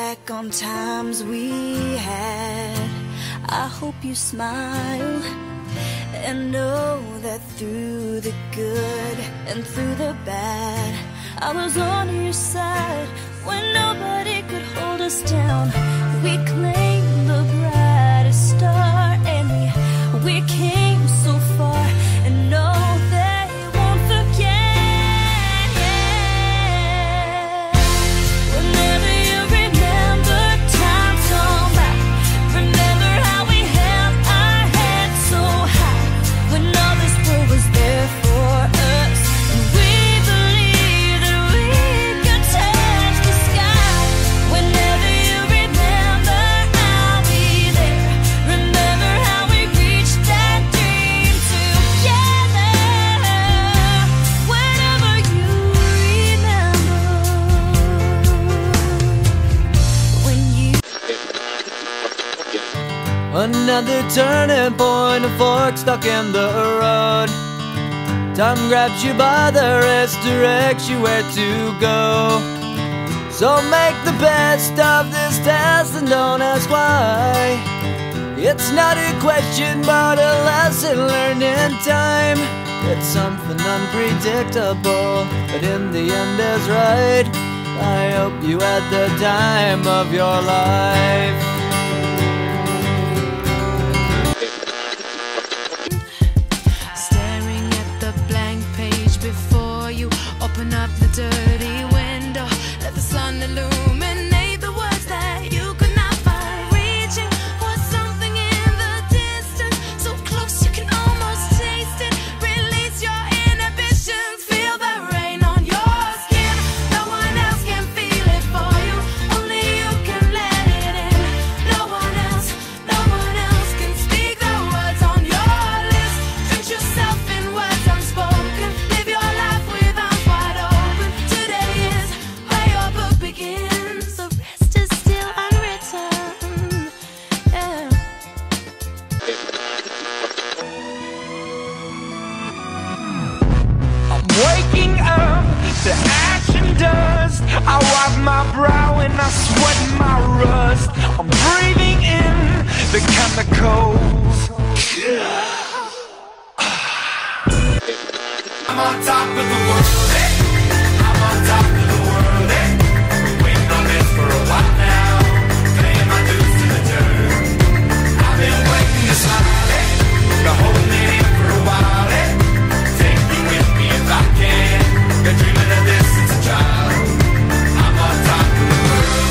back on times we had, I hope you smile and know that through the good and through the bad, I was on your side when nobody could hold us down. We claimed the brightest star and we came so far, and no, they won't forget. Whenever you remember times gone by, remember how we held our heads so high when all this world was there for us, and we believed that we could touch the sky. Whenever you remember, I'll be there. Remember how we reached that dream together. Whenever you remember, when you Another turning point, a fork stuck in the road. Time grabs you by the wrist, directs you where to go. So make the best of this test and don't ask why. It's not a question but a lesson learned in time. It's something unpredictable, but in the end is right. I hope you had the time of your life. Staring at the blank page before you, open up the dirty window, let the sun illuminate the words that you could not find. Reaching for something in the distance, so close you can almost taste it. Release your inhibitions, feel the rain on your skin. No one else can feel it for you, only you can let it in. No one else can speak the words on your lips. Drench yourself in words unspoken, live your life with arms wide open. Today is where your book begins, the rest is still unwritten. Yeah. I'm waking up to ash and dust. I wipe my brow and I sweat my rust. I'm breathing in the chemicals. I'm on top of the world, eh? I'm on top of the world, eh? Been waiting on this for a while now, paying my dues to the dirt. I've been waiting to slide, eh? Been holding it in for a while, eh? Take me with me if I can. Been dreaming of this since a child. I'm on top of the world.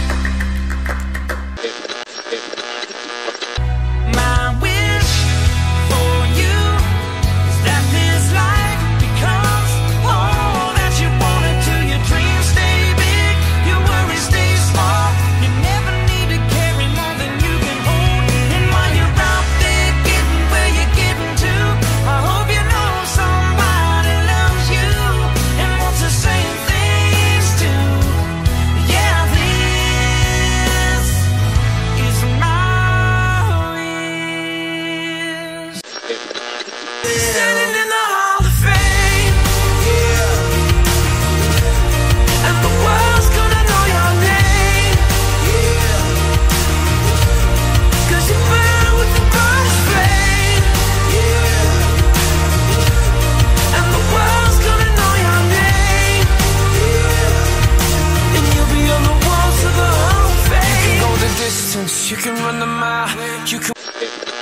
My wish for you is that this life becomes all that you wanted to. Your dreams stay big, your worries stay small. You never need to carry more than you can hold. And while you're out there getting where you're getting to, I hope you know somebody loves you and wants the same things too. Yeah, this is my wish. Standing in the Hall of Fame, and the world's gonna know your name, 'cause you burn with the brightest flame, and the world's gonna know your name, and you'll be on the walls of the Hall of Fame. You can go the distance, you can run the mile, you can